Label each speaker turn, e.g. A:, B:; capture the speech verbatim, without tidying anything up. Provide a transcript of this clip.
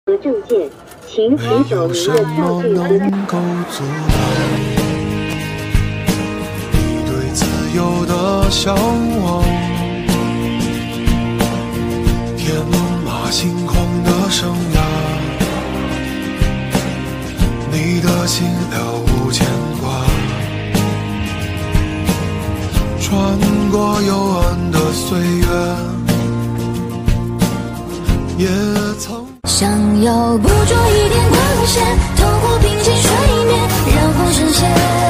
A: 和证件，请持走您的票据和。
B: 能够阻挡你对自由的向往？天马行空的生涯，你的心了无牵挂，穿过幽暗的岁月，也曾
C: 想要捕捉一点光线，透过平静水面，让风声线。